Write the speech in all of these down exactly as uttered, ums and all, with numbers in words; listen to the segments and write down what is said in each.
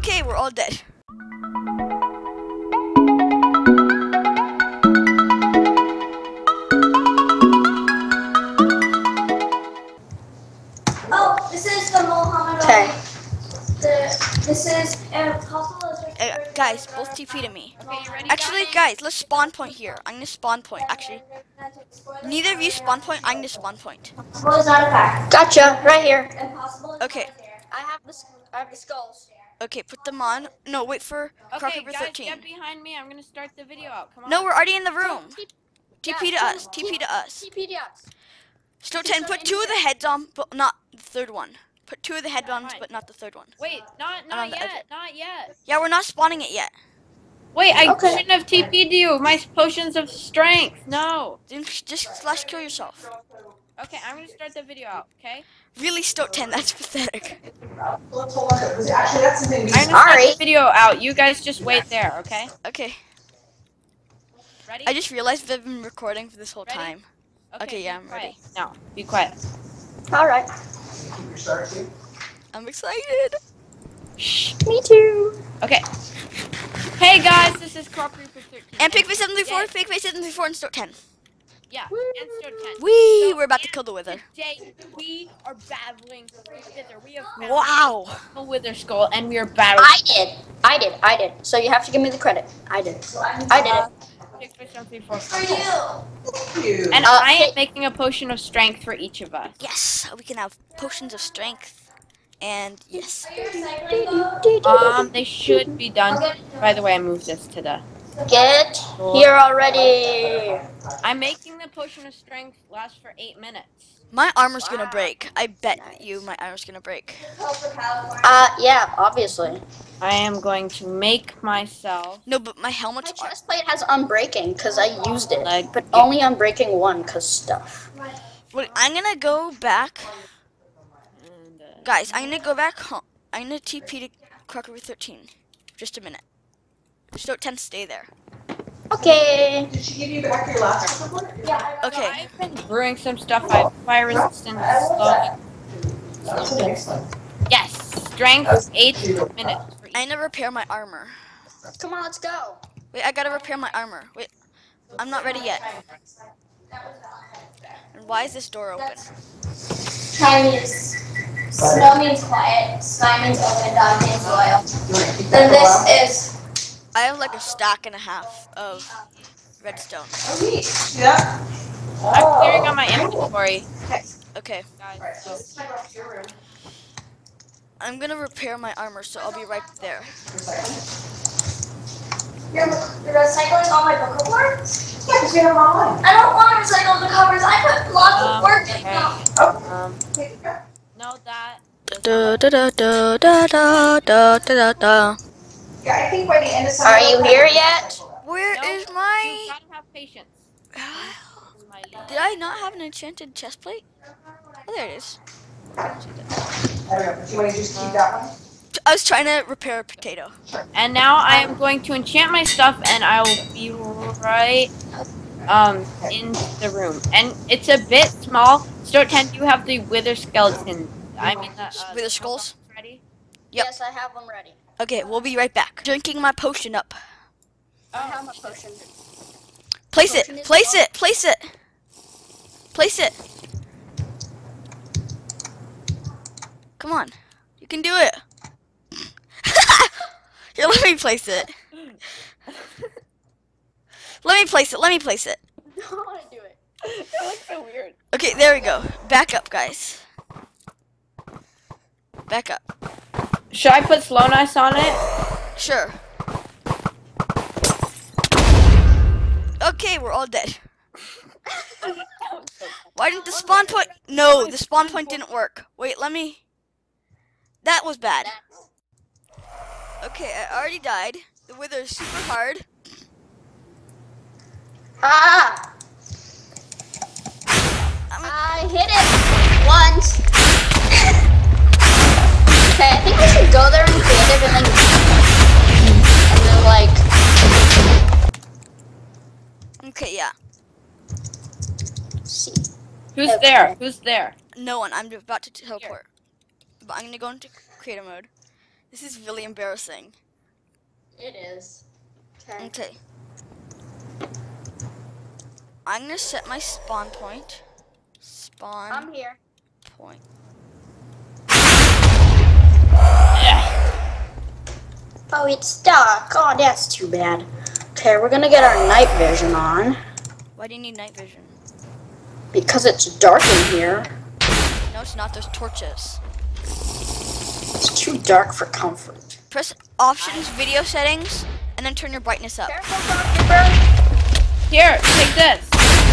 Okay, we're all dead. Oh, this is the Mohammed Okay. Ali. The, this is uh, possible. Uh, guys, both T P to me. Okay, you ready, Actually, guys? guys, let's spawn point here. I'm gonna spawn point. Actually, neither of you spawn point. I'm gonna spawn point. Well, it's not a fact. Gotcha. Right here. Impossible. Okay. I have the I have the skulls. Okay, put them on. No, wait for Croc Okay, Paper guys, thirteen. get behind me. I'm gonna start the video out. Come on. No, we're already in the room. T- T P to us. T P to us. T P to us. Stoat ten, put two of the heads on, but not the third one. Put two of the head on, but not the third one. Wait, not on not the yet, not yet. Yeah, we're not spawning it yet. Wait, I Okay. shouldn't have T P'd you. My potions of strength. No. Then just slash kill yourself. Okay, I'm gonna start the video out. Okay. Really, Stoat ten, that's pathetic. Let's hold on to it, 'cause actually that's the thing. I'm gonna Sorry. start the video out. You guys just wait there. Okay. Okay, Ready? I just realized we've been recording for this whole Ready? time. okay, be yeah, I'm quiet. ready. No, be quiet. All right. Keep your start, see? I'm excited. Shh. Me too. Okay. Hey guys, this is Croc Reaper thirteen. And Pigface seven three four, Yeah. Pigface seven three four, and Stoat ten. Yeah, and Stoat ten. Wee, So, we're about to and kill the Wither. Today we are battling the Wither. We have Wow. a Wither skull, and we are battling. I did. I did. I did. So you have to give me the credit. I did. I did it. Six, five, seven, three, four, For five. you. Thank you. And Uh, I hey- am making a potion of strength for each of us. Yes, we can have potions of strength. And yes. Are you recycling those? Um, they should be done. By the way, I moved this to the. Get here already. I'm making the potion of strength last for eight minutes. My armor's gonna break. I bet you my armor's gonna break. Uh, yeah, obviously. I am going to make myself. No, but my My helmet's chest plate has unbreaking because I used it, Like- but only unbreaking one because stuff. Wait, I'm gonna go back. And, uh, Guys, I'm gonna go back home. I'm gonna T P to Croc Paper thirteen. Just a minute. Stoat ten, stay there. Okay. Did she give you back your last report? Yeah. Okay. I've been brewing some stuff. I have fire resistance. Slowing. That's okay, excellent. Yes, strength eight minutes. For each. I'm gonna repair my armor. Come on, let's go. Wait, I gotta repair my armor. Wait, I'm not ready yet. And why is this door open? Time means snow means quiet. Sky means open. Dog means loyal. You wanna keep that Then for a while? this is. I have like a stack and a half of redstone. Oh, neat. See that? I'm clearing on my inventory, Okay, guys. So. Let's go to your room. I'm gonna repair my armor, so I'll be right there. You're, you're recycling all my book reports? Yeah, because we have them online. I don't want to recycle the covers. I put lots of work in them. Um, Take it back. no, that. Da da da da da da da da da. Yeah, I think by the end of summer. Are you here yet? Where No, is You my? gotta have patience. My Did I not have an enchanted chest plate? Oh, there it is. I don't know, do you want to just keep that one? I was trying to repair a potato. And now I am going to enchant my stuff, and I will be right um in the room. And it's a bit small. Stoat ten, do you have the wither skeleton? I mean the uh, Wither skulls? ready? Yep. Yes, I have them ready. Okay, we'll be right back. Drinking my potion up. I have my potion. Place Potion it. is Place on. it. Place it. Place it. Come on. You can do it. Here, let me place it. Let me place it. Let me place it. I don't want to do it. That looks so weird. Okay, there we go. Back up, guys. Back up. Should I put slow nice on it? Sure. Okay, we're all dead. Why didn't the spawn point? No, the spawn point didn't work. Wait, let me. That was bad. Okay, I already died. The wither is super hard. Ah! I'm I hit it once. Okay, I think we should go there and creative and then and then like okay, yeah. see. Who's Okay. there? Who's there? No one. I'm about to teleport. But I'm gonna go into creator mode. This is really embarrassing. It is. Okay. Okay. I'm gonna set my spawn point. Spawn I'm here. point. Oh, it's stuck. Oh, that's too bad. Okay, we're gonna get our night vision on Why do you need night vision? because it's dark in here. No, it's not. There's torches. It's too dark for comfort. Press options, video settings, and then turn your brightness up. Careful, Shopkeeper. Here, take this.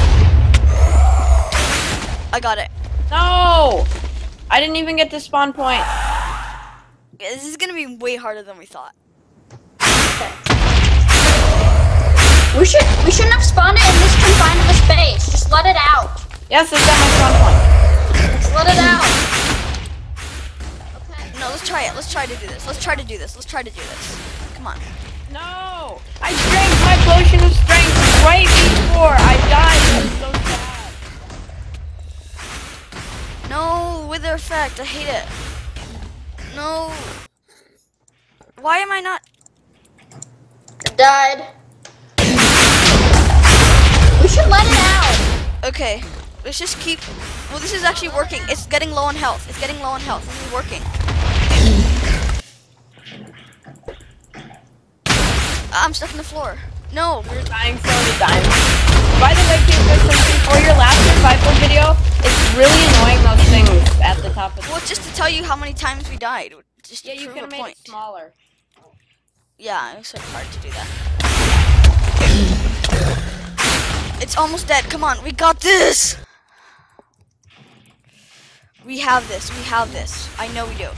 I got it. No! I didn't even get to spawn point. This is gonna be way harder than we thought. We should we shouldn't have spawned it in this confined of a space. Just let it out. Yes, it's at my spawn point. Just let it out. Okay. No, let's try it. Let's try to do this. Let's try to do this. Let's try to do this. Come on. No! I drank my potion of strength right before I died. That was so sad. No, wither effect. I hate it. No. Why am I not? Died. We should let it out. Okay. Let's just keep. Well, this is actually working. It's getting low on health. It's getting low on health. This is working. I'm stuck in the floor. No. You're dying slowly dying. By the way, kids, for your last survival video, it's really annoying those things at the top of the Well, just to tell you how many times we died. Just to Yeah, you prove could a have made point. it smaller. Yeah, it was so hard to do that. It's almost dead. Come on, we got this. We have this. We have this. I know we do.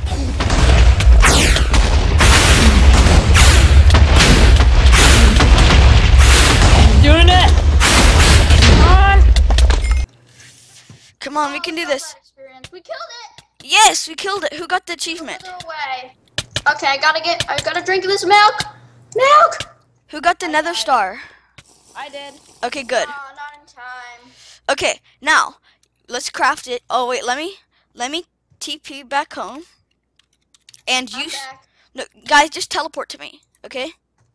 Doing it! Come on! Come on, we can do this. Experience. We killed it. Yes, we killed it. Who got the achievement? Further away. Okay, I gotta get. I gotta drink this milk. Milk. Who got the nether star? I did. Okay, good. Oh, not in time. Okay, now let's craft it. Oh wait, let me let me T P back home. And I'm you, s- back. no, guys, just teleport to me, okay?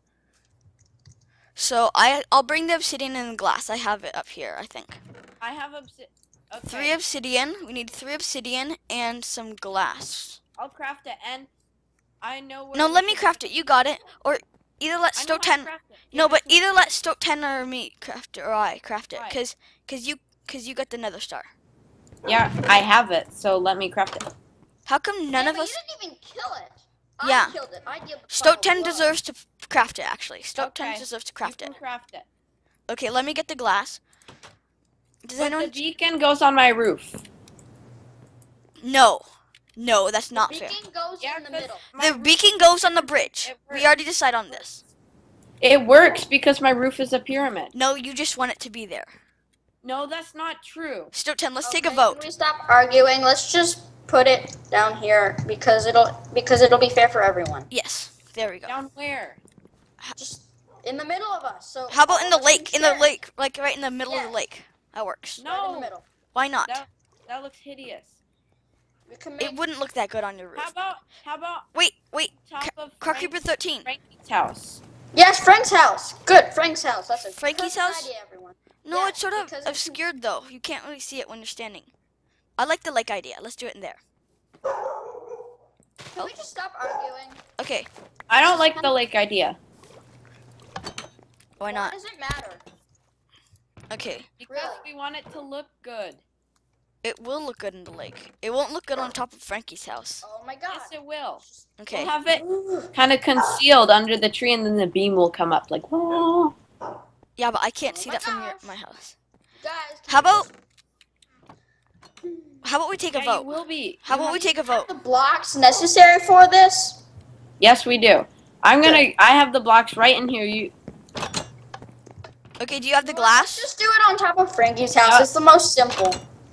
So I I'll bring the obsidian and the glass. I have it up here, I think. I have obsidian. Okay. Three obsidian. We need three obsidian and some glass. I'll craft it, and I know where. No, we let me can- craft it. You got it. Or either let I know Stoke how to ten. craft it. No, Give it but to me. either let Stoke ten or me craft it, or I craft it, Why? cause cause you cause you got the nether star. Yeah, I have it, so let me craft it. How come none Yeah, of but us? You didn't even kill it. Yeah. I killed it. I did. Stoke ten deserves to f- craft it. Actually, Stoke ten Okay. deserves to craft you it. can craft it. Okay, let me get the glass. Does But anyone? the beacon goes on my roof. No, no, that's not The fair. beacon goes Yeah, in the 'cause middle. my The roof- beacon goes on the bridge. It We works. already decided on this. It works because my roof is a pyramid. No, you just want it to be there. No, that's not true. Stoke ten, let's take a Okay, vote. Can we stop arguing? Let's just put it down here because it'll because it'll be fair for everyone. Yes, there we go. Down where? Just in the middle of us. So How about in the all of us lake? can In the share. lake, like right in the middle of Yeah. the lake. That works. Right in the No, middle. Why not? that, that looks hideous. We can make. It wouldn't look that good on your How roof. about how about Wait, wait. top Cra- of Croc Frank- Creeper thirteen. Frankie's house? Yes, Frank's house. Good, Frank's house. That's a Frankie's perfect house? idea, everyone. No, Yeah, it's sort of because if you- obscured though. You can't really see it when you're standing. I like the lake idea. Let's do it in there. Can we just stop arguing? Okay, I don't like the lake idea why Why not? does it matter? Okay, because we want it to look good. it will look good in the lake. It won't look good on top of Frankie's house. Oh my god. Yes, it will. Okay. We'll have it kind of concealed under the tree, and then the beam will come up like, whoa. Yeah, but I can't Oh see my that from your, gosh. my house. Guys. can How we about just- how about we take a Yeah, you vote? will be. How about we take a vote? the blocks necessary for this? Yes, we do. I'm gonna. I have the blocks right in here. You. Okay, do you have the Let's glass? just do it on top of Frankie's house. Yeah. It's the most simple.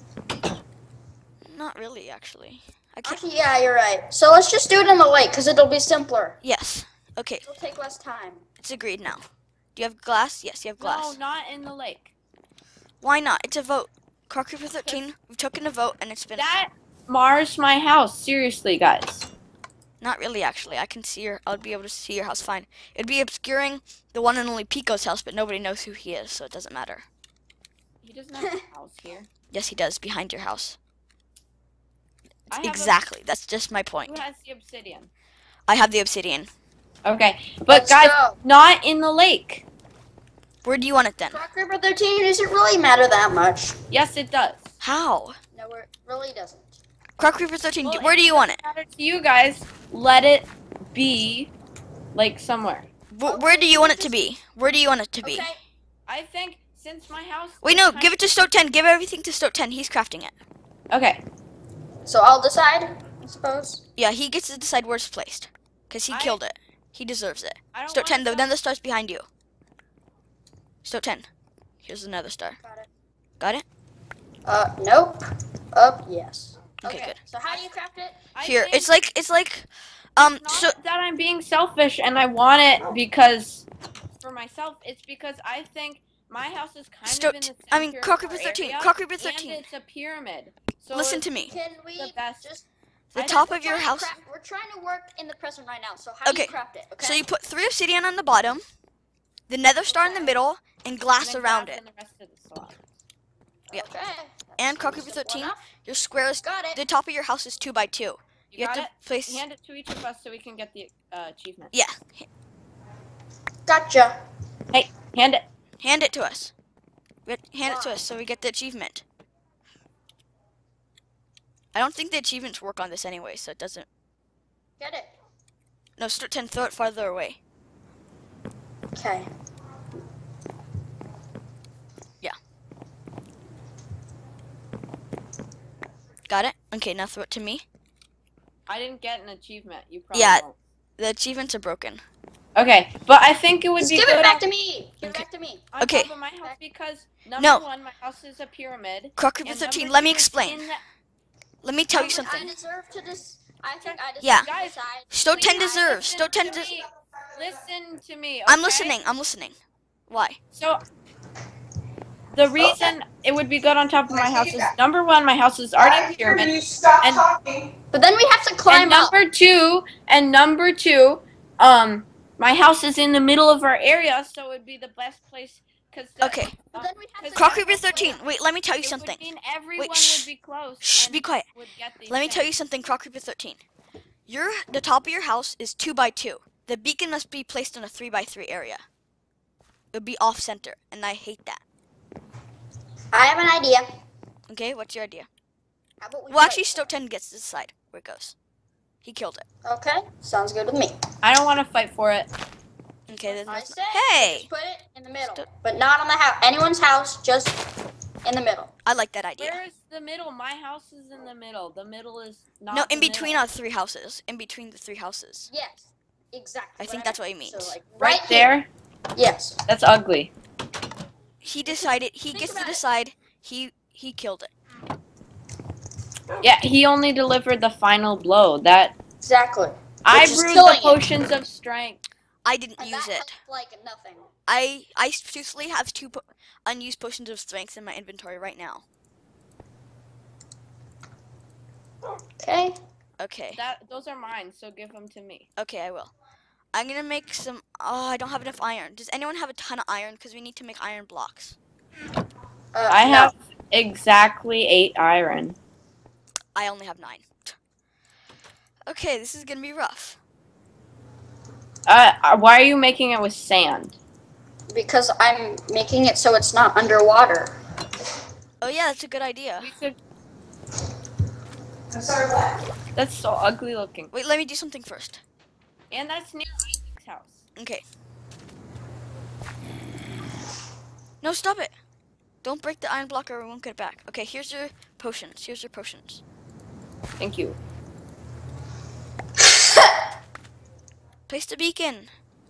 Not really, actually. I can't. Actually, yeah, you're right. So let's just do it in the lake because it'll be simpler. Yes. Okay, It'll take less time. it's agreed now. Do you have glass? Yes, you have No, glass. not in the lake. Why not? It's a vote. Croc Creeper thirteen, we've taken a vote and it's been. That mars my house. Seriously, guys. Not really, actually. I can see your. I would be able to see your house fine. It'd be obscuring the one and only Pico's house, but nobody knows who he is, so it doesn't matter. He doesn't have a house here. Yes, he does. Behind your house. I have Exactly. That's just my A, point. who has the obsidian? I have the obsidian. Okay, but Let's guys, go. not in the lake. Where do you want it then? Rock River thirteen doesn't really matter that much. Yes, it does. How? No, it really doesn't. Croc Reaper thirteen. Well, do- where do you want it? Matter to you guys. Let it be, like somewhere. Wh- where do you want it to be? Where do you want it to be? Okay. I think since my house. Wait, is no. kind Give it to Stoat ten. Give everything to Stoat ten. He's crafting it. Okay. So I'll decide, I suppose. Yeah, he gets to decide where it's placed. Because he I- killed it. He deserves it. I don't Stoat ten, want though. to- Then the star's behind you. Stoat ten. Here's another star. Got it. Got it? Uh, nope. Up, yes. Okay, good. So how do you craft it? I Here, think it's like, it's like, um, not so, that I'm being selfish and I want it because for myself. It's because I think my house is kind Sto- of in the center I mean, of Croc our Reaper thirteen. area, Croc Reaper and thirteen. it's a pyramid. So Listen it's to me. Can we the best. just... The I top don't- of your trying to house. craft- we're trying to work in the present right now, so how do Okay. you craft it, okay? So you put three obsidian on the bottom, the nether star in the Okay. middle, and and glass then around glass it. in the rest of the slot. yeah. Okay. And Croc Reaper Simple thirteen, enough. your square is, Got it. the top of your house is two by two. You, You have got to it? place, Hand it to each of us so we can get the uh, achievement. yeah, Gotcha. Hey, hand it. hand it to us. We- Hand it to Why? us so we get the achievement. I don't think the achievements work on this anyway, so it doesn't. Get it. No, Stoat ten, throw it farther away. Okay. Got it? Okay, now throw it to me. I didn't get an achievement. You probably Yeah. won't. The achievements are broken. Okay, but I think it would Just be give good it back on, to me. Give Okay. it back to me. on Okay. top of my house because number No. one, my house is a pyramid. Croc Reaper and thirteen, number let me two, it's explain. in the- Let me tell I you think I something. deserve to dis- I think I deserve Yeah. to Guys, decide. Stoat ten between- deserves. Listen Stoat ten to des- me. Listen to me. I'm okay? listening. I'm listening. Why? So the reason it would be good on top of my house is number one, my house is already a Can pyramid. you stop And- talking? But then we have to climb And up. number two, and number two, um, my house is in the middle of our area, so it would be the best place because Okay. But then we have to Croc climb Reaper up. thirteen. Wait, let me tell you it something. would mean everyone shh. would be close. Shh, and be quiet. would get these Let me tell things. you something, Croc Reaper thirteen. Your the top of your house is two by two. The beacon must be placed in a three by three area. It would be off center, and I hate that. I have an idea. Okay, what's your idea? How about we Well, actually, fight? Stoat ten gets to decide where it goes. He killed it. Okay, sounds good with me. I don't want to fight for it. Okay, then. I let's- say Hey, just put it in the middle, Sto- but not on the house. Anyone's house, just in the middle. I like that idea. Where is the middle? My house is in the middle. The middle is not. No, the in between middle. our three houses. In between the three houses. Yes, exactly. I think what that's what he meant. means. So, like, right, right, there. here. Yes. That's ugly. He decided. He Think gets to about it. decide. He he killed it. Yeah, he only delivered the final blow. That Exactly. I Which is brewed killing the it. potions of strength. I didn't And use that it. helped, like nothing. I I seriously have two po- unused potions of strength in my inventory right now. Okay. Okay. That those are mine, so give them to me. Okay, I will. I'm gonna make some. Oh, I don't have enough iron. Does anyone have a ton of iron? Because we need to make iron blocks. Uh, I no. have exactly eight iron. I only have nine. Okay, this is gonna be rough. Uh, uh, why are you making it with sand? Because I'm making it so it's not underwater. Oh yeah, that's a good idea. We could. I'm sorry, what? That's so ugly looking. Wait, let me do something first. And that's near Isaac's house. Okay. No, stop it. Don't break the iron block or we won't get it back. Okay, here's your potions. Here's your potions. Thank you. Place the beacon.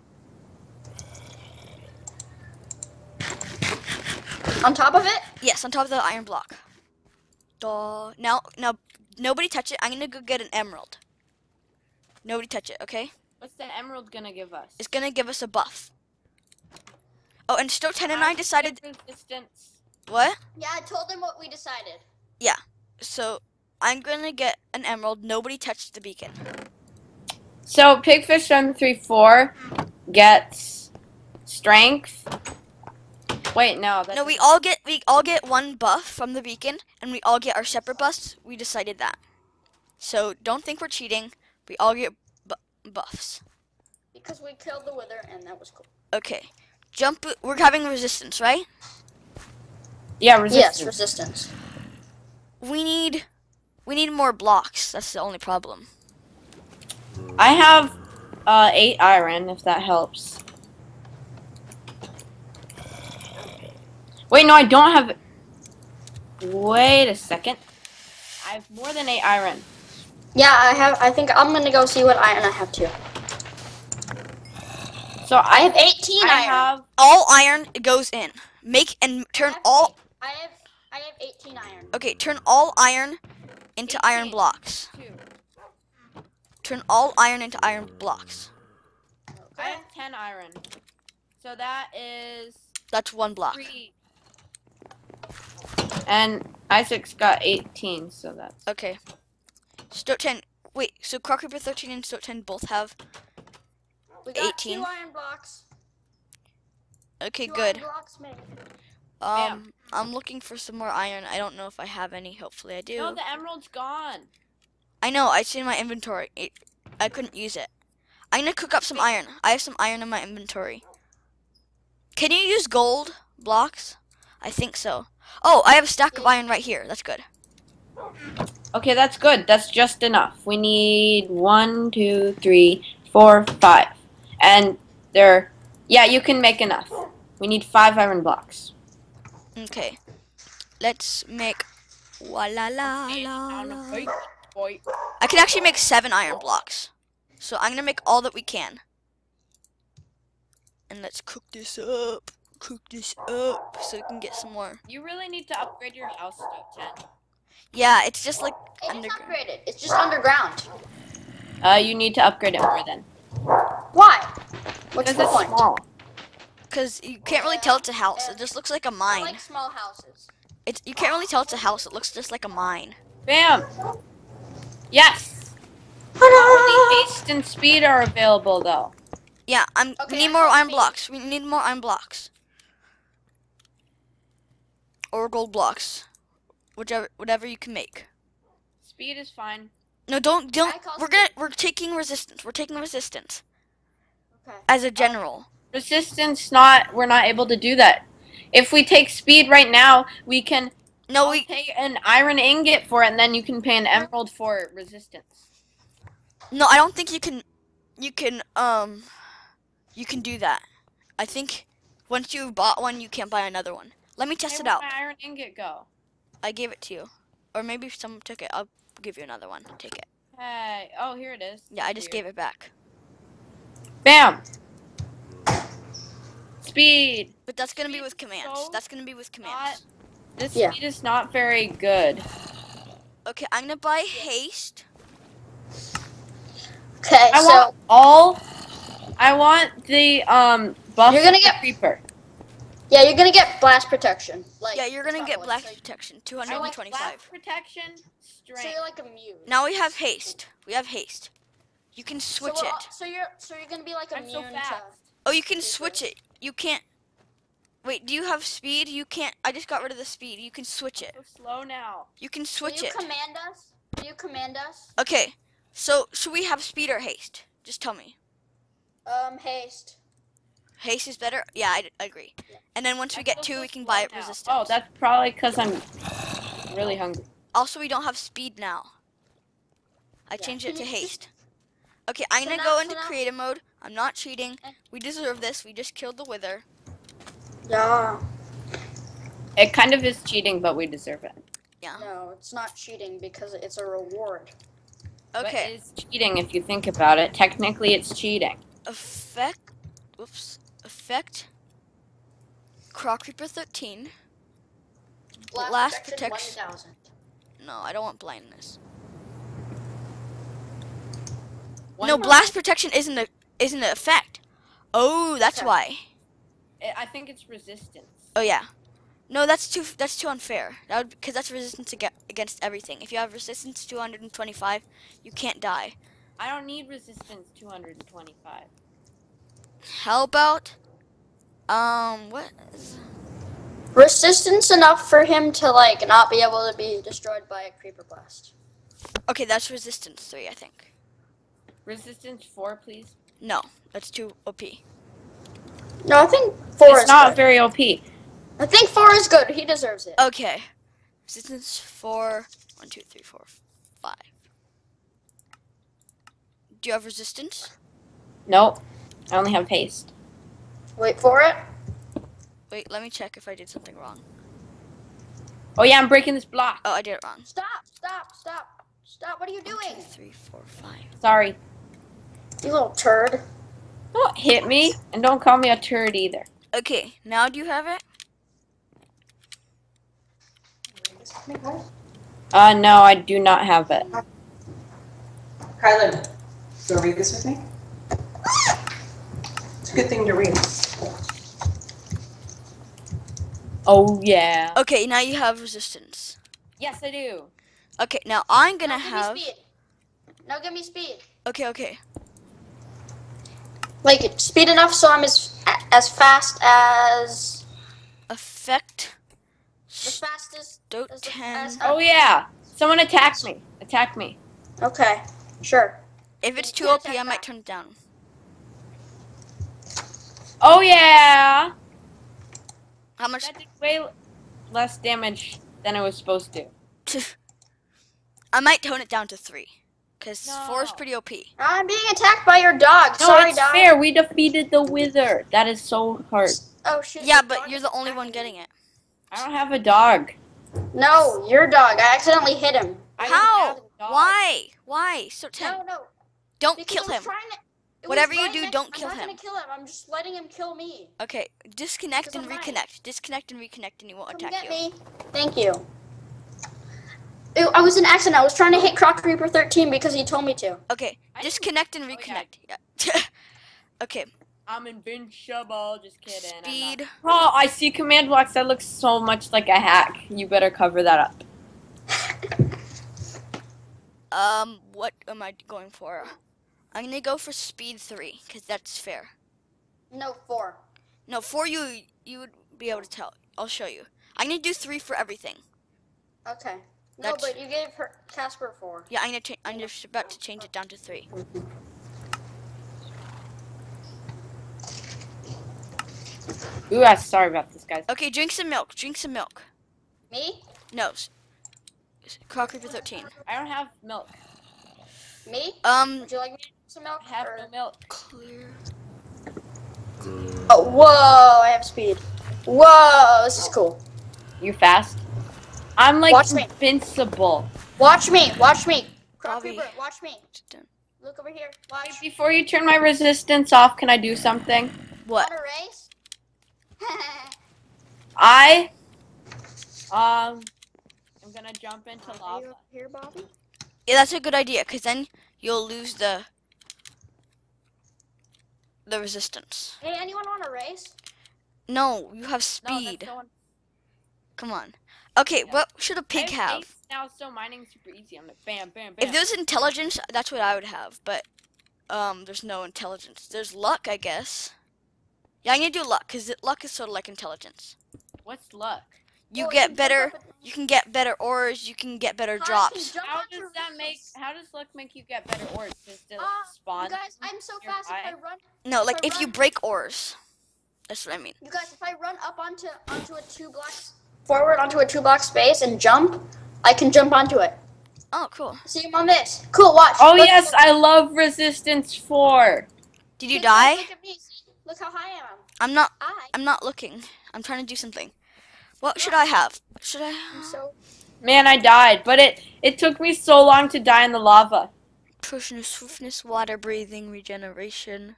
On top of it? Yes, on top of the iron block. Duh. Now, now, nobody touch it. I'm gonna go get an emerald. Nobody touch it, okay? What's the emerald gonna give us? It's gonna give us a buff. Oh, and Stoat ten and I decided. Resistance. What? Yeah, I told them what we decided. So I'm gonna get an emerald. Nobody touched the beacon. So Pigfish seven three four gets strength. Wait, no. That's No, we all get we all get one buff from the beacon, and we all get our separate buffs. We decided that. So don't think we're cheating. We all get bu buffs. Because we killed the wither, and that was cool. Okay. Jump. We're having resistance, right? yeah, resistance. Yes, resistance. We need we need more blocks. That's the only problem. I have uh, eight iron, if that helps. Wait, no, I don't have. Wait a second. I have more than eight iron. Yeah, I have. I think I'm gonna go see what iron I have too. So I I have eighteen I iron. have. All iron goes in. Make and I turn have all. eight- I have. I have eighteen iron. Okay, turn all iron into iron eighteen. blocks. Two. Turn all iron into iron blocks. I have ten iron. So that is That's one block. three. And Isaac's got eighteen, so that's. Okay. Stoat ten. Wait, so Croc Reaper thirteen and Stoat ten both have. We got eighteen. two iron blocks. Okay, Two good. Iron blocks made. Um, I'm looking for some more iron. I don't know if I have any. Hopefully, I do. No, the emerald's gone. I know. I see in my inventory. It, I couldn't use it. I'm gonna cook up some iron. I have some iron in my inventory. Can you use gold blocks? I think so. Oh, I have a stack of iron right here. That's good. Okay, that's good. That's just enough. We need one, two, three, four, five. And there, yeah, you can make enough. We need five iron blocks. Okay. Let's make. Wa la la la la. I can actually make seven iron blocks. So I'm gonna make all that we can. And let's cook this up. Cook this up so we can get some more. You really need to upgrade your house to ten. Yeah, it's just like It is underground. upgraded. It's just underground. Uh, you need to upgrade it more then. Why? What's Because the it's point? small. Because you can't really tell it's a house. It just looks like a I mine. like small houses. It's you can't really tell it's a house. It looks just like a mine. Bam! Yes! Only haste and speed are available though. Yeah, I'm. Okay, we need I more have iron speed. blocks. We need more iron blocks. Or gold blocks, whichever, whatever you can make. Speed is fine. No, don't, don't. I call We're gonna, we're taking resistance. We're taking resistance Okay. as a general. Resistance not, we're not able to do that. If we take speed right now, we can No, I'll we. pay an iron ingot for it, and then you can pay an emerald for resistance. No, I don't think you can. You can. Um. You can do that. I think once you've bought one, you can't buy another one. Let me test Hey, it where'd out. my iron ingot go? I gave it to you, or maybe someone took it. I'll give you another one. Take it. Hey, oh, here it is. Yeah, I just gave it back. Bam! Speed. But that's gonna be Speed with is commands. so That's gonna be with commands. This Yeah. speed is not very good. Okay, I'm gonna buy haste. Okay, I so want all. I want the um buff. You're gonna of the get- creeper. yeah, you're gonna get blast protection. Like Yeah, you're gonna it's get not blast like- protection, two I hundred like twenty-five. blast protection, So strength. you're like immune. Now we have haste. We have haste. You can switch so we're it. all- So you're so you're gonna be like I'm so immune fast. to. Oh, you can Okay, switch so- it. You can't. Wait, do you have speed? You can't. I just got rid of the speed. You can switch it. So slow now. You can Will switch you it. command us? Will you command us? Okay, so should we have speed or haste? Just tell me. Um, haste. Haste is better? Yeah, I, I agree. And then once we I get feel two, so we can slow buy now. resistance. Oh, that's probably because I'm really hungry. Also, we don't have speed now. I Yeah. changed it to Can you just- haste. Okay, I'm So gonna now- go so into now- creative mode. I'm not cheating. Eh. We deserve this. We just killed the wither. Yeah. It kind of is cheating, but we deserve it. Yeah. No, it's not cheating because it's a reward. But Okay. it is cheating if you think about it. Technically, it's cheating. Effect. Whoops. Effect. Croc Reaper thirteen. Blast protection. one thousand. No, I don't want blindness. One No, more- blast protection isn't a isn't an effect. Oh, that's Okay. why. I I think it's resistance. Oh yeah. No, that's too that's too unfair. That would because that's resistance aga- against everything. If you have resistance two hundred twenty-five, you can't die. I don't need resistance two hundred twenty-five. How about um what is Resistance enough for him to like not be able to be destroyed by a creeper blast. okay, that's resistance three, I think. Resistance four, please. No, that's too O P. No, I think four It's is not good. very O P. I think four is good. He deserves it. Okay. Resistance four. One, two, three, four, five. Do you have resistance? Nope. I only have haste. Wait for it. Wait, let me check if I did something wrong. Oh yeah, I'm breaking this block. Oh, I did it wrong. Stop! Stop! Stop! Stop! What are you One, doing? two, three, four, five. Sorry. You little turd. Don't hit me, and don't call me a turd either. Okay, now do you have it? Uh, no, I do not have it. Kylan, go read this with me. It's a good thing to read. Oh yeah. Okay, now you have resistance. Yes, I do. Okay, now I'm gonna Now give have. me speed. Now give me speed. Okay, okay. Like speed enough so I'm as as fast as Effect. the fastest. Stoat as the- ten. as- Oh yeah. Someone attacked me. Attack me. Okay, sure. If it's too You O can't P, I attack might back. turn it down. Oh yeah. How much? That did way l- less damage than it was supposed to. I might tone it down to three, cause No. four is pretty O P. I'm being attacked by your dog. No, Sorry, it's dog. fair. We defeated the wither. That is so hard. Oh shit. Yeah, the but dog you're is the only attacking one me. getting it. I don't have a dog. No, your dog. I accidentally hit him. I don't How? have a dog. Why? Why? So ten. No, no. Don't Because kill I was him. trying to- it was Whatever you right do, next- don't kill I'm not him. gonna kill him. I'm just letting him kill me. Okay, disconnect Because and I'm right. reconnect. Disconnect and reconnect, and he won't Come attack get you. me. Thank you. Ew, I was an accident. I was trying to hit Croc Reaper thirteen because he told me to. Okay, I didn't- disconnect and Oh, yeah. reconnect. Yeah. Okay, I'm invincible. Just kidding. I'm not. speed. Oh, I see command blocks. That looks so much like a hack. You better cover that up. Um, what am I going for? I'm gonna go for speed three, cause that's fair. No, four. No, for you, you would be able to tell. I'll show you. I'm gonna do three for everything. Okay. No, That's- but you gave her Casper four. Yeah, I'm gonna. Cha- I'm just about to change it down to three. Ooh, I'm sorry about this, guys. Okay, drink some milk. Drink some milk. Me? No. s- s- Croc Reaper thirteen. I don't have milk. Me? Um, Would you like me to drink some milk? I have or- no milk. clear. Oh, whoa! I have speed. Whoa! This is cool. You're fast. I'm like Watch me. invincible. Watch me. Watch me. Croc Bobby. Reaper, watch me. Look over here. Watch. Before you turn my resistance off, can I do something? What? Want a race? I um I'm gonna jump into Are you lava. up here, Bobby? Yeah, that's a good idea, cause then you'll lose the the resistance. Hey, anyone want a race? No, you have No, speed. that's no one. Come on. Okay, Yeah. what should a pig I have? haste now, so mining's super easy. I'm like bam, bam, bam. If there's intelligence, that's what I would have. But um, there's no intelligence. There's luck, I guess. Yeah, I'm gonna do luck, cause it, luck is sort of like intelligence. What's luck? You Well, get jump better. up and- You can get better ores. You can get better Hi, drops. jump How onto does that make? races. How does luck make you get better ores? Does it Uh, spawn? You guys, I'm so fast. If I nearby? run, No, like I if you run- break ores. That's what I mean. you guys, if I run up onto onto a two blocks forward onto a two block space and jump, I can jump onto it. Oh, cool. See him on this. Cool. Watch. Oh Look- yes, look- I love resistance four. Did you Look, guys, die? Look at me. See? Look how high I am. I'm not. I. I'm not looking. I'm trying to do something. What should I have? Should I? I'm so. Man, I died, but it it took me so long to die in the lava. Personal swiftness, water breathing, regeneration.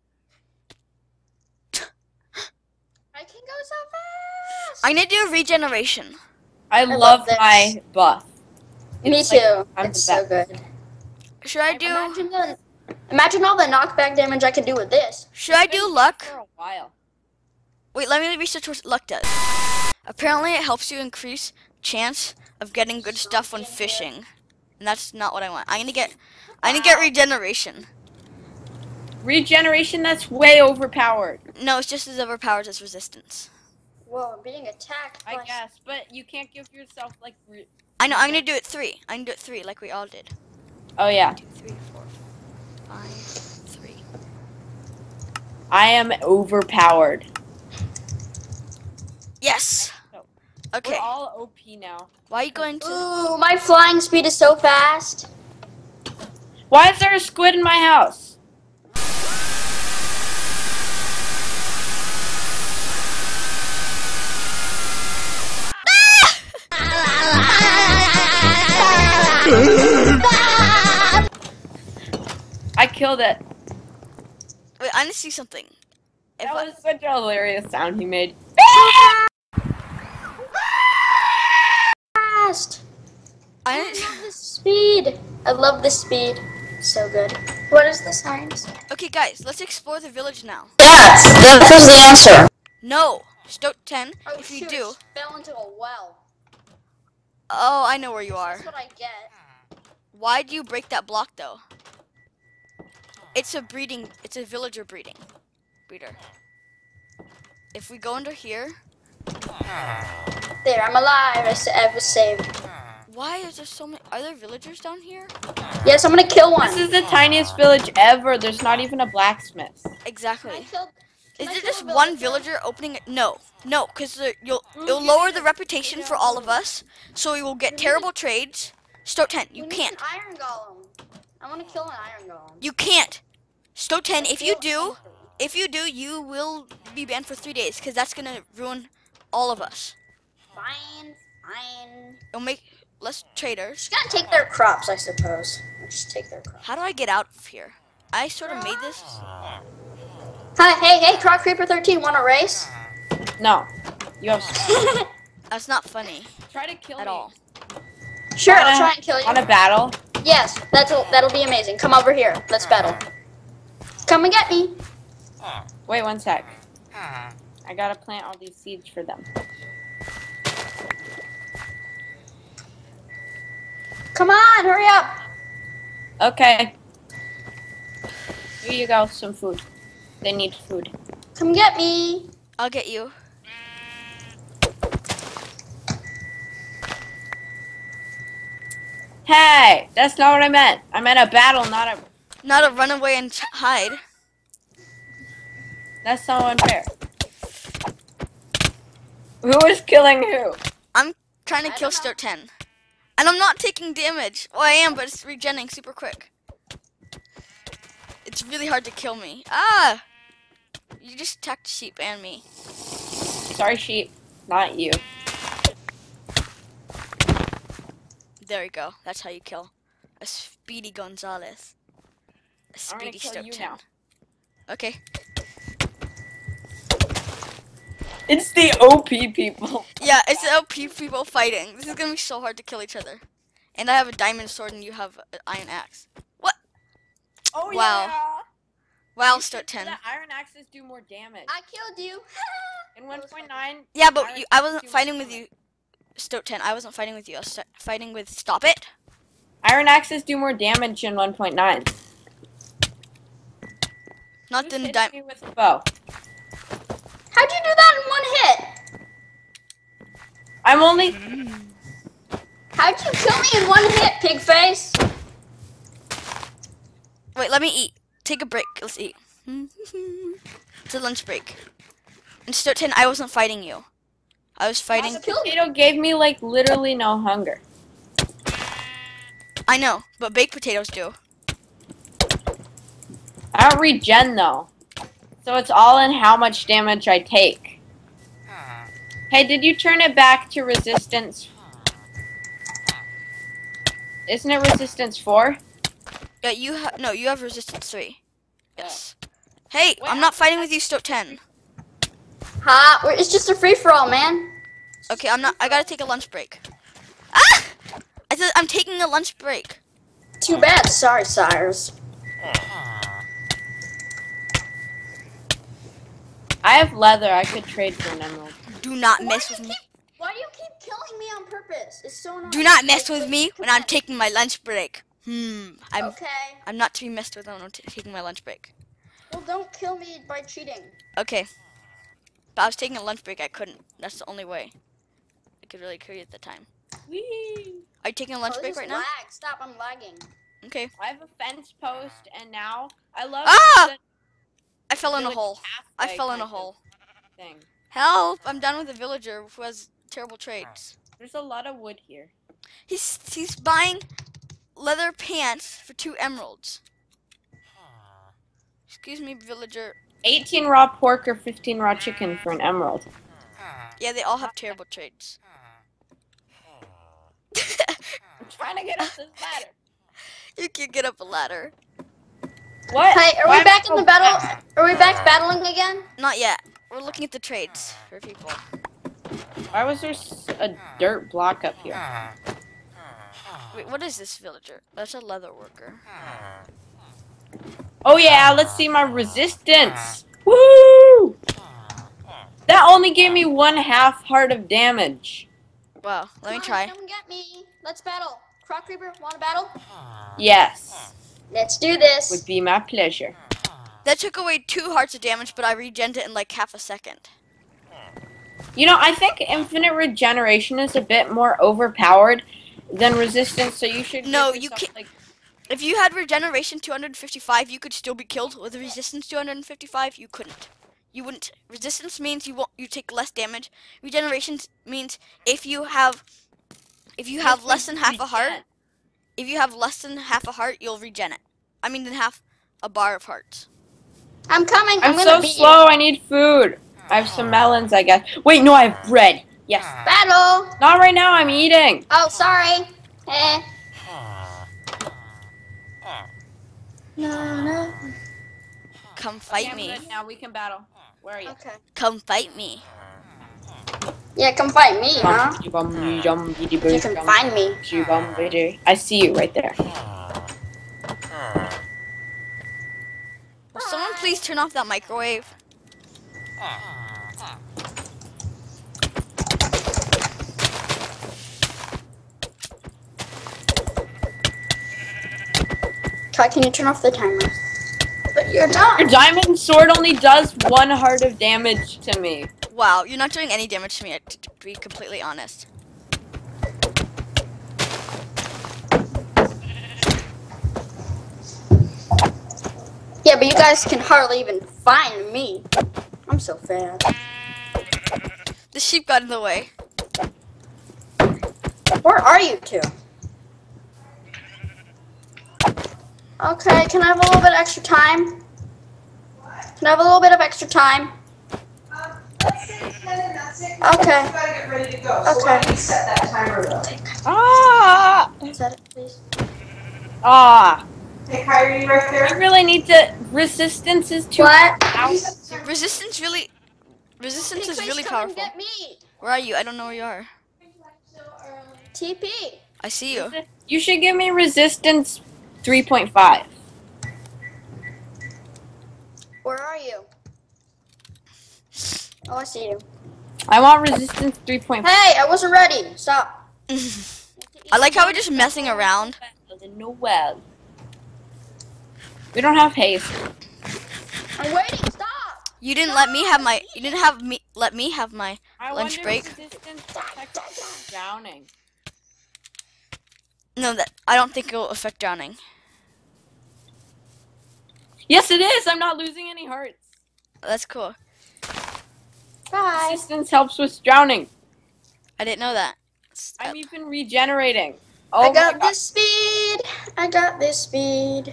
I can go so fast. I'm gonna do regeneration. I, love love this. my buff. Me It's like- too. I'm it's the so good. Should I do? Imagine the, imagine all the knockback damage I can do with this. Should I do luck? For a while. Wait, let me research what luck does. Apparently, it helps you increase chance of getting good stuff when fishing. And that's not what I want. I'm gonna get, I'm gonna get regeneration. Regeneration, that's way overpowered. No, it's just as overpowered as resistance. Whoa, I'm being attacked. I by- guess, but you can't give yourself like. Re I know. I'm gonna do it three. I'm gonna do it three, like we all did. oh yeah, Two, three, four, five, three. I am overpowered. Yes. Okay. We're all O P now. Why are you going to? Ooh, my flying speed is so fast. Why is there a squid in my house? I killed it. Wait, I need to see something. If That I- was such a hilarious sound he made. Fast. I I need- love this speed. I love this speed. So good. What is the science? Okay, guys, let's explore the village now. Yes, that was the answer. No, Stoat ten. Oh, if you shoot, do, fell into a well. oh, I know where you are. That's what I get. Why do you break that block though? It's a breeding. It's a villager breeding. Breeder. If we go under here, There, I'm alive. I, sa- I was saved. why is there so many? Are there villagers down here? Yes, I'm gonna kill one. This is the tiniest village ever. There's not even a blacksmith. Can I Exactly. kill? Is Can I there kill just a one villager? villager opening it? No, no, because you'll Mm, you'll lower the reputation for all of us, so we will get terrible trades. Stoat ten, you We need can't. an iron golem. I want to kill an iron golem. You can't. Stoat ten, if you Kill do, if you do, you will be banned for three days, because that's gonna ruin all of us. Fine, fine. It'll make less traders. Just gotta take their crops, I suppose. I'll just take their crops. How do I get out of here? I sort of made this. Hi, hey, hey, Croc Creeper thirteen, want a race? No. You have That's not funny try to kill at me. all. Sure, Wanna- I'll try and kill you. Want a battle? Yes, that'll that'll be amazing. Come over here. Let's battle. Come and get me. Wait one sec. I gotta plant all these seeds for them. Come on, hurry up. Okay. Here you go, some food. They need food. Come get me. I'll get you. Hey, that's not what I meant. I meant a battle, not a. Not a run away and hide. That's so unfair. Who is killing who? I'm trying to I kill don't know. Stoat ten. And I'm not taking damage. Well, I am, but it's regenning super quick. It's really hard to kill me. Ah! You just attacked sheep and me. Sorry, sheep. Not you. There you go. That's how you kill a Speedy Gonzalez. A I'm gonna Speedy kill Stoat you ten. now. Okay. It's the O P people. Yeah, it's the L P people fighting. This is gonna be so hard to kill each other. And I have a diamond sword and you have an iron axe. What? Oh Wow. yeah. Wow, You Stoat said ten. that iron axes do more damage. I killed you. In one point nine. Yeah, but iron you, I axes wasn't do more fighting with damage. you, Stoat ten. I wasn't fighting with you. I was st- fighting with Stop It. Iron axes do more damage in one point nine. Not Who's the hitting diamond. me with a bow? How'd you do that in one hit? I'm only. How'd you kill me in one hit, pig face? Wait, let me eat. Take a break. Let's eat. It's a lunch break. And Stoat ten, I wasn't fighting you. I was fighting. Must kill you. Potato gave me like literally no hunger. I know, but baked potatoes do. I don't regen though. So it's all in how much damage I take. Hey, did you turn it back to resistance? Isn't it resistance four? Yeah, you have no. You have resistance three. Yes. Hey, Wait, I'm not fighting with you, Stoat ten. Ha! we're- It's just a free for all, man. Okay, I'm not. I gotta take a lunch break. Ah! I said I'm taking a lunch break. Too bad. Sorry, sires. I have leather. I could trade for an emerald. Do not Why mess do with you me. keep? Why do you keep killing me on purpose. It's so annoying. Do not mess Like, with me when I'm taking my lunch break. Hmm. I'm Okay. I'm not to be messed with when I'm t- taking my lunch break. Well, don't kill me by cheating. Okay. But I was taking a lunch break. I couldn't. That's the only way I could really kill you at the time. Whee! Are you taking a lunch oh, break this right now? lag. Stop, I'm lagging. Okay. I have a fence post, and now I love Ah! the I fell in a village hole. I pathway fell in a kind of hole. thing. Help! I'm done with a villager who has terrible traits. There's a lot of wood here. He's he's buying leather pants for two emeralds. Excuse me, villager. eighteen raw pork or fifteen raw chicken for an emerald. Yeah, they all have terrible traits. I'm trying to get up this ladder. You can get up a ladder. What? Hey, are Why we am back I in the so battle? bad? Are we back battling again? Not yet. We're looking at the traits for people. Why was there s- a dirt block up here? Wait, what is this villager? That's a leather worker. Oh yeah, let's see my resistance. Woo! That only gave me one half heart of damage. Wow, let me Come on, try. Come get me. Let's battle. Croc Creeper, want to battle? Yes, Let's do this. would be my pleasure. That took away two hearts of damage, but I regened it in like half a second. You know, I think infinite regeneration is a bit more overpowered than resistance, so you should. No, give you yourself, can't- Like, If you had regeneration two hundred fifty-five, you could still be killed. With resistance two hundred fifty-five, you couldn't. You wouldn't. Resistance means you won't. You take less damage. Regeneration means if you have, if you have less than half a heart, regen. if you have less than half a heart, you'll regen it. I mean, then half a bar of hearts. I'm coming. I'm, I'm gonna so beat slow. I need food. I have some melons, I guess. Wait, no, I have bread. Yes. you. Battle. Not right now. I'm eating. Oh, sorry. Eh. No, no. Come Okay, fight I'm me. good now. We can battle. Where are you? Okay. Come fight me. Yeah, come fight me, huh? You can find me. I see you right there. Will someone please turn off that microwave? Kai, can you turn off the timer? But you're done. Your diamond sword only does one heart of damage to me. Wow, you're not doing any damage to me, to to be completely honest. Yeah, but you guys can hardly even find me. I'm so fast. The sheep got in the way. Where are you two? Okay, can I have a little bit extra time? Can I have a little bit of extra time? Okay. You gotta get ready to go. So why Okay. don't you set that timer though? Ah! Set it, please. Ah! Hey, Kyrie, right I there. really need to. Resistance is too. What? Resistance really, resistance is Please really come and powerful. get me. Where are you? I don't know where you are. T P. I see you. You should give me resistance three point five. Where are you? Oh, I see you. I want resistance three point five. Hey, I wasn't ready. Stop. I like how we're just messing around. No well. We don't have haste. I'm waiting. Stop. You didn't let me have my. You didn't have me. Let me have my. I Lunch wonder break. if resistance protects drowning. No, that I don't think it will affect drowning. Yes, it is. I'm not losing any hearts. That's cool. Bye. Resistance helps with drowning. I didn't know that. It's- I'm even regenerating. I Oh my got god. this speed. I got this speed.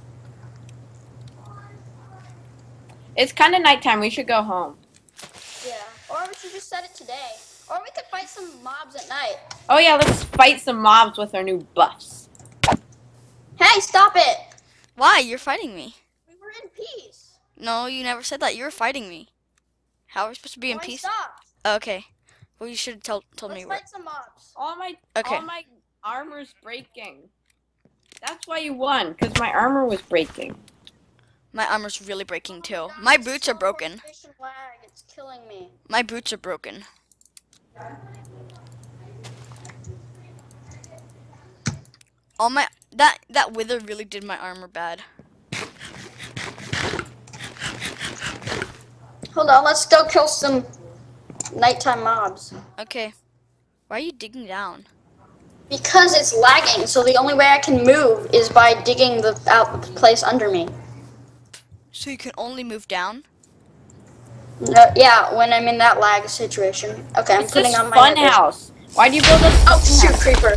It's kind of nighttime. We should go home. Yeah. Or we should just set it today. Or we could fight some mobs at night. Oh yeah, let's fight some mobs with our new buffs. Hey, stop it. Why? You're fighting me. We were in peace. No, you never said that. You were fighting me. How are we supposed to be in Why peace? Stop. Oh, okay. Well, you should have told told Let's me. Where. fight some mobs. All my Okay. all my armor's breaking. That's why you won, because my armor was breaking. My armor's really breaking too. My boots are broken. Lag. It's killing me. My boots are broken. All my that that wither really did my armor bad. Hold on, let's go kill some nighttime mobs. Okay. Why are you digging down? Because it's lagging, so the only way I can move is by digging the out the place under me. So you can only move down? No, yeah, when I'm in that lag situation. Okay, I'm It's putting this on my fun withers. house. Why do you build a Oh fun shoot, house? creeper!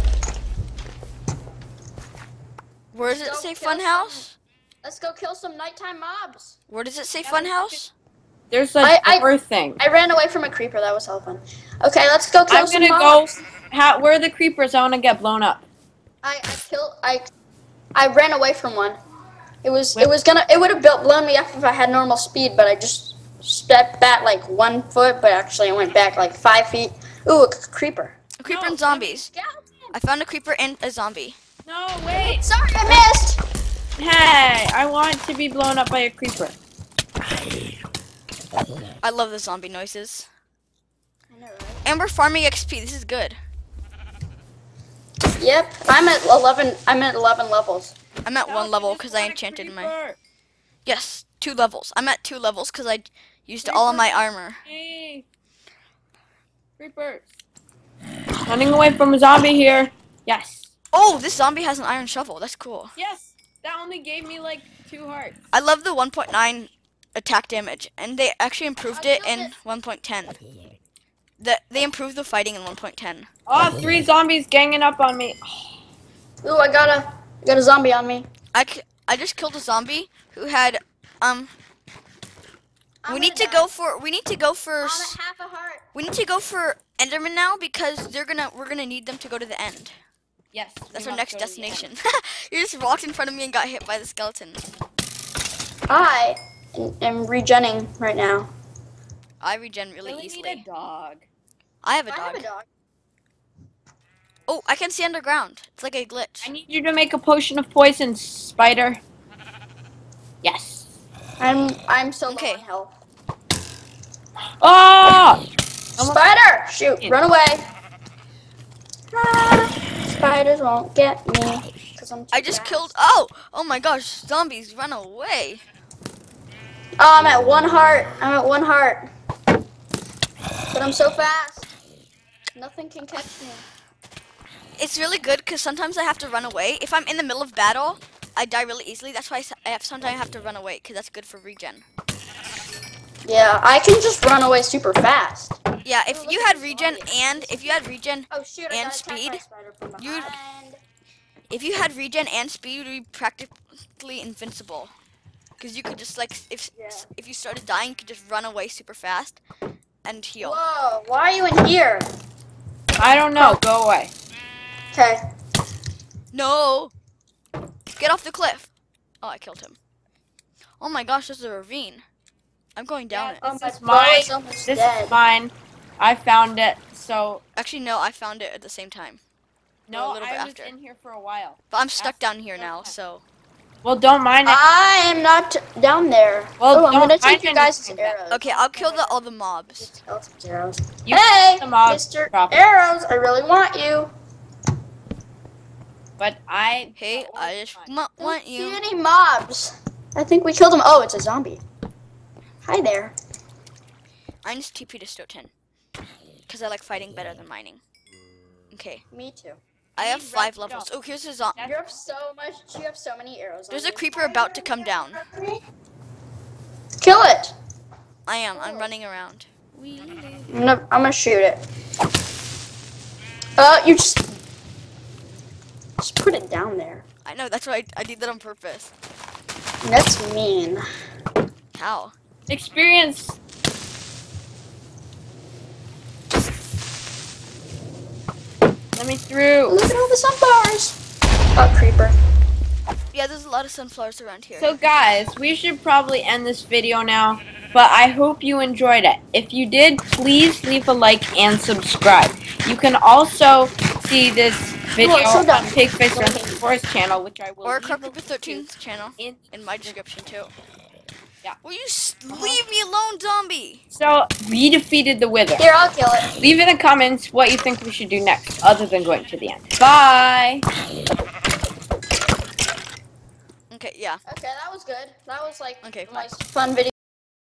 Where does it Go say kill fun house? Let's go kill some nighttime mobs. Where does it say Yeah, fun let's house? There's a I- I- door thing. I ran away from a creeper. That was hella fun. Okay, let's go kill I'm some gonna mobs. go. How, where are the creepers? I want to get blown up. I, I killed. I I ran away from one. It was Wait. it was gonna. It would have built blown me up if I had normal speed, but I just stepped back like one foot, but actually I went back like five feet. Ooh, a c- creeper. A creeper No, and zombies. Skeleton. I found a creeper and a zombie. No, wait. Sorry, I missed. Hey, I want to be blown up by a creeper. I love the zombie noises. I know, right? And we're farming X P. This is good. Yep, I'm at eleven. I'm at eleven levels. I'm at one Help, level just because I got a enchanted my. creeper. Yes, two levels. I'm at two levels because I used all of my armor. Hey. Creepers. Running away from a zombie here. Yes. Oh, this zombie has an iron shovel. That's cool. Yes. That only gave me like two hearts. I love the one point nine attack damage, and they actually improved I it killed in it. one point ten. The, they improved the fighting in one point ten. Oh, three zombies ganging up on me. Ooh, I got a I got a zombie on me. I, c- I just killed a zombie who had um. I'm we gonna need to die. go for we need to go for I'm s- at half a heart. we need to go for Enderman now because they're gonna we're gonna need them to go to the end. Yes. That's we our must next go to the end. destination. You just walked in front of me and got hit by the skeleton. I am regenning right now. I regen really, Really easily. need a dog. I have a I dog. have a dog. Oh, I can see underground. It's like a glitch. I need you to make a potion of poison, spider. Yes. I'm I'm so low Okay. on health. Oh! Spider! Shoot! Run away! Ah, spiders won't get me. Cause I'm too I just fast. killed. Oh, oh my gosh! Zombies, run away! Oh, I'm at one heart. I'm at one heart. But I'm so fast. Nothing can catch me. It's really good because sometimes I have to run away. If I'm in the middle of battle, I die really easily. That's why I s- I have, sometimes I have to run away because that's good for regen. Yeah, I can just run away super fast. Yeah, if Ooh, look you at had this regen zombie. and if you had regen, Oh shoot! I And got attacked by speed, a spider from you'd- behind. if you had regen and speed, you'd be practically invincible. Because you could just like if Yeah. if you started dying, you could just run away super fast and heal. Whoa! Why are you in here? I don't know. Go away. Okay. No! Get off the cliff! Oh, I killed him. Oh my gosh, there's a ravine. I'm going down Yeah, it. Oh, This my is bow mine. is almost This dead. is mine. I found it. So Actually, no, I found it at the same time. no, little bit I was after. in here for a while. But I'm stuck Ask- down here okay. now, so. Well, don't mind it. I am not down there. Well, oh, I'm don't gonna mind take your guys' anything then. arrows. Okay, I'll kill the all the mobs. Skeleton's arrows. You Hey, kill the mobs, Mister drop 'em. Arrows, I really want you. But I. Hey, oh, I just fine. wa- Don't want see you. any mobs. I think we killed him. Oh, it's a zombie. Hi there. I just T P to Stoten. Because I like fighting better than mining. Okay, Me too. I have Need five redstone. levels. Oh, here's a zombie. You have so much. You have so many arrows. There's on a you. creeper about to come down. Kill it. I am. I'm running around. I'm gonna, I'm gonna shoot it. Uh, you just just put it down there. I know, that's why I, I did that on purpose. That's mean. How? Experience. Let me through. Look at all the sunflowers. Oh, creeper. Yeah, there's a lot of sunflowers around here. So guys, we should probably end this video now, but I hope you enjoyed it. If you did, please leave a like and subscribe. You can also see this video Oh, so on done. Pigfish Forest channel, which I will or leave a Carpenter link to thirteen's channel in. in my description too. Yeah. Will you s- leave me alone, zombie? So, we defeated the Wither. Here, I'll kill it. Leave in the comments what you think we should do next, other than going to the end. Bye! Okay, yeah. Okay, that was good. That was like Okay, the fine. most fun video.